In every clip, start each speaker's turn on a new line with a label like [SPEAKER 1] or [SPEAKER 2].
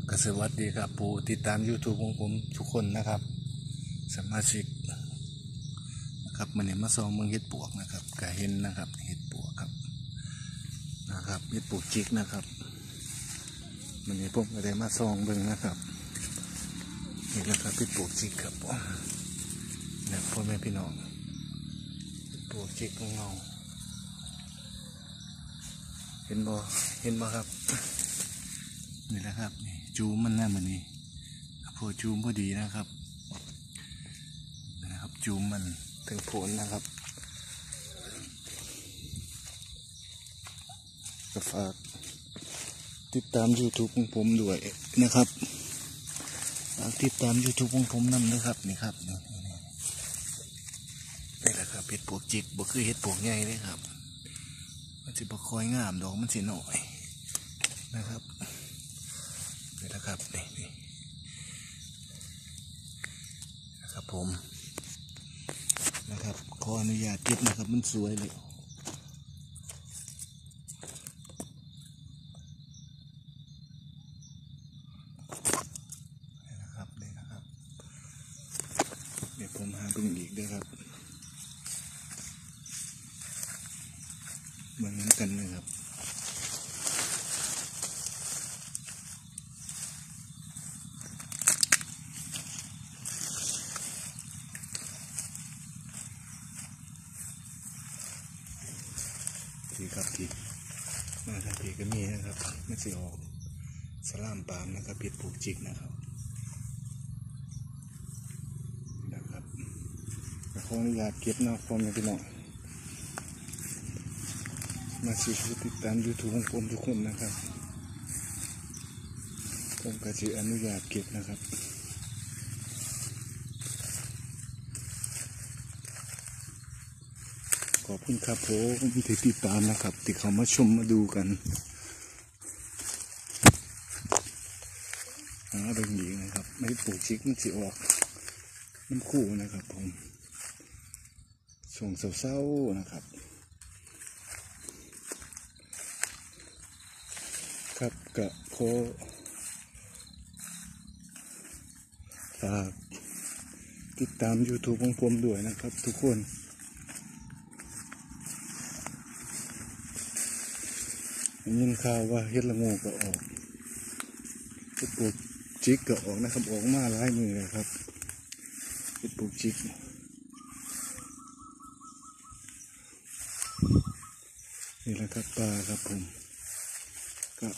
[SPEAKER 1] ก็สวัสดีครับผู้ติดตาม YouTube ของผมทุกคนนะครับสมาชิกนะครับมันเนี่ยมาซองเมืองเห็ดปวกนะครับก็เห็นนะครับเห็ดปวกครับนะครับเห็ดปวกจิกนะครับมันเนี่ยผมก็ได้มาซองเบิ่งนะครับนี่แหละครับเห็ดปวกจิกครับเนี่ยพ่อแม่พี่น้องเห็ดปวกจิกของเราเห็นบ่ครับนี่แหละครับนี่จูมันน่ามันนี่พอจูมพอดีนะครับจูมมันถึงผลนะครับก็ฝากติดตาม YouTube ของผมด้วยนะครับฝากติดตาม YouTube ของผมนำนะครับนี่ครับนี่แหละครับเห็ดปวกจิกบ่คือเห็ดปวกใหญ่เลยครับมันจะบ่คอยงามดอกมันสิหน่อยนะครับนี่แหละครับนี่นะครับผมนะครับขออนุญาตเก็บนะครับมันสวยเลยนะครับนี่นะครับเดี๋ยวผมหาเพิ่งอีกด้วยครับเหมือนกันเลยครับที่ครับที่มาทางที่ก็มีนะครับไม่สิออกสลามปามนะครับเห็ดปวกจิกนะครับขออนุญาตเก็บนะพ่อแม่พี่น้องมาสิติดตาม YouTube ของผมทุกคนนะครับผมก็จะอนุญาตเก็บนะครับขอบคุณครับผมที่ติดตามนะครับที่เขามาชมมาดูกันเรื่องนี้นะครับไม่ปลูกชิกมันสิออกน้ำคู่นะครับผมส่งเศร้าๆนะครับครับกับโคฝากติดตาม YouTube ของผมด้วยนะครับทุกคนยินข่าวว่าเฮ็ดละโงกก็ออกเฮ็ดปลูกจิกก็ออกนะครับออกมาหลายมือเลยครับเฮ็ดปลูกจิกนี่แหละครับปลาครับผมก็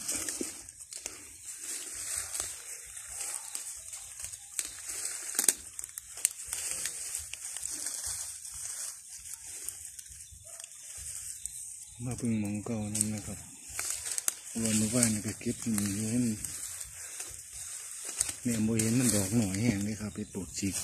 [SPEAKER 1] มาพึ่งมองเก่านั่นนะครับวันเมื่อวานก็เก็บเห็นเนี่ยโมเห็นมันดอกหน่อยแห้งเลยครับไปปลูกจิก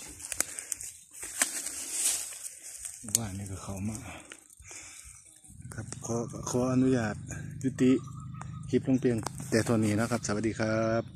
[SPEAKER 1] ว่านี่ก็เขามาครับขออนุญาตยุติคลิปลงเพียงแต่เท่านี้นะครับสวัสดีครับ